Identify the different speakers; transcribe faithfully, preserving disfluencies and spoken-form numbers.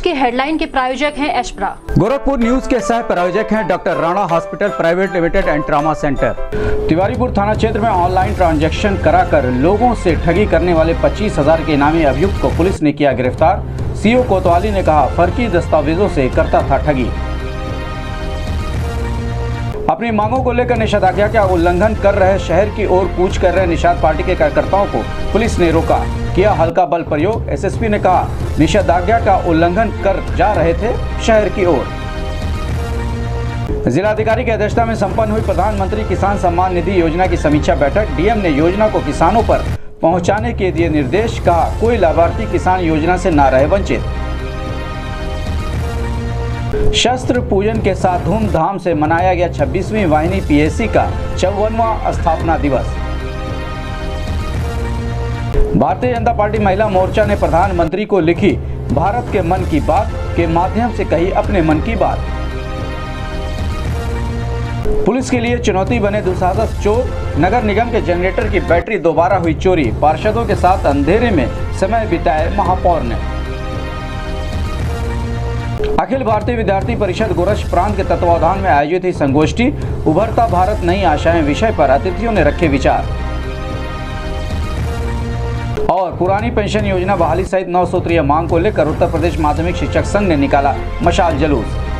Speaker 1: की हेडलाइन के प्रायोजक हैं एशप्रा।
Speaker 2: गोरखपुर न्यूज के सह प्रायोजक हैं doctor Rana hospital private limited and trauma centre. Tiwaripur थाना क्षेत्र में ऑनलाइन ट्रांजैक्शन कराकर लोगों से ठगी करने वाले पच्चीस हजार के इनामी अभियुक्त को पुलिस ने किया गिरफ्तार। सीओ कोतवाली ने कहा, फर्जी दस्तावेजों से करता था ठगी। अपनी मांगों को लेकर निषेधाज्ञा का उल्लंघन कर रहे शहर की ओर कूच कर रहे निषाद पार्टी के कार्यकर्ताओं को पुलिस ने रोका, किया हल्का बल प्रयोग। एसएसपी ने कहा, निषेधाज्ञा का उल्लंघन कर जा रहे थे शहर की ओर। जिलाधिकारी की अध्यक्षता में संपन्न हुई प्रधानमंत्री किसान सम्मान निधि योजना की समीक्षा बैठक। डीएम ने योजना को किसानों पर पहुंचाने के दिए निर्देश, कहा कोई लाभार्थी किसान योजना से न रहे वंचित। शस्त्र पूजन के साथ धूमधाम से मनाया गया छब्बीसवीं वाहिनी पीएसी का चौवनवां स्थापना दिवस। भारतीय जनता पार्टी महिला मोर्चा ने प्रधानमंत्री को लिखी भारत के मन की बात के माध्यम से कही अपने मन की बात। पुलिस के लिए चुनौती बने दुस्साहस चोर। नगर निगम के जनरेटर की बैटरी दोबारा हुई चोरी। पार्षदों के साथ अंधेरे में समय बिताए महापौर ने। अखिल भारतीय विद्यार्थी परिषद गोरक्ष प्रांत के तत्वावधान में आयोजित हुई संगोष्ठी उभरता भारत नई आशाएं विषय पर अतिथियों ने रखे विचार। और पुरानी पेंशन योजना बहाली सहित नौ सूत्रीय मांग को लेकर उत्तर प्रदेश माध्यमिक शिक्षक संघ ने निकाला मशाल जुलूस।